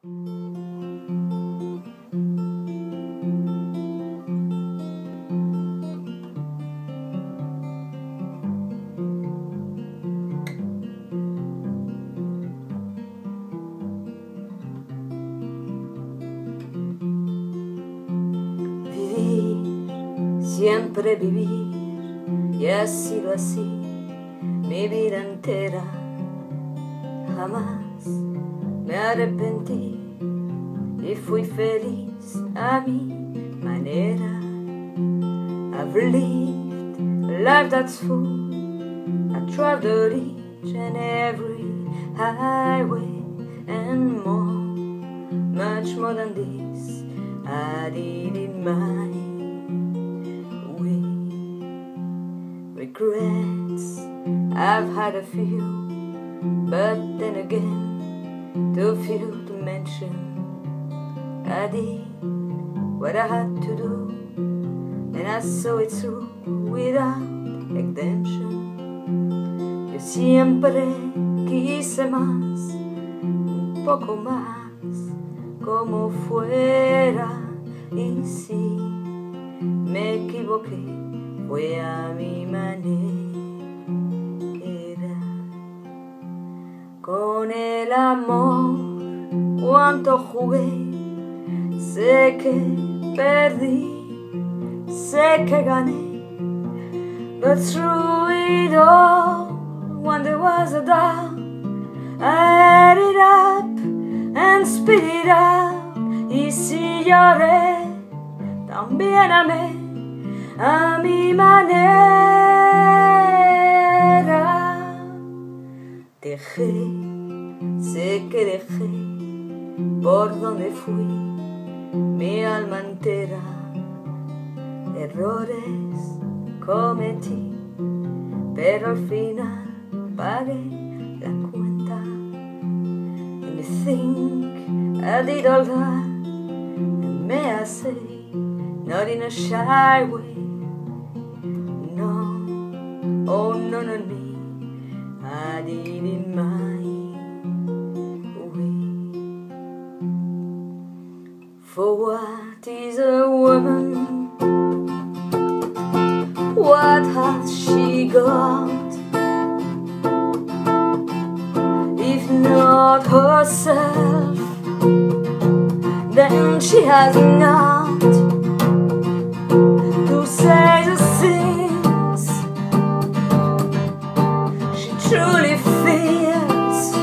Siempre vivir, y ha sido así mi vida entera. Jamás me arrepentí y fui feliz a mi manera. I've lived a life that's full. I traveled each and every highway and more, much more than this I did in my regrets. I've had a few, but then again, too few to mention. I did what I had to do, and I saw it through without exemption. Yo siempre quise más, un poco más, como fuera, y si me equivoqué, fue a mi manera. Con el amor cuánto jugué, sé que perdí, sé que gané, but through it all, when there was a doubt, I added up and spit it out. Y si lloré, también amé a mi manera. Dejé, sé que dejé, por donde fui, mi alma entera. Errores cometí, pero al final pagué la cuenta. And you think I did all that, and may I say, not in a shy way. Oh, no, not me, I did it my way. For what is a woman? What has she got? If not herself, then she has not to say the things truly feels,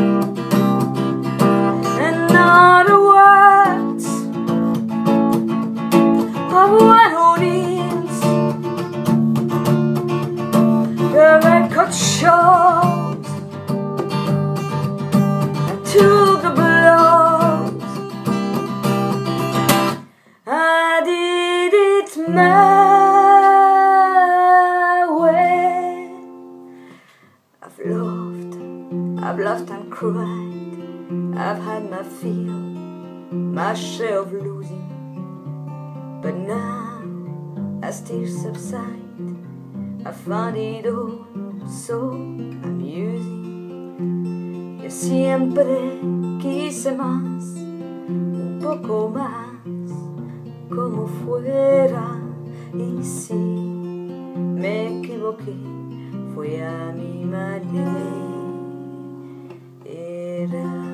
and not the words of one who needs. The record shows I took the blows. I did it my way. I've laughed and cried, I've had my fill, my share of losing, but now I still subside. I found it all so amusing. Yo siempre quise más, un poco más, como fuera, y si me equivoqué, fue a mi manera.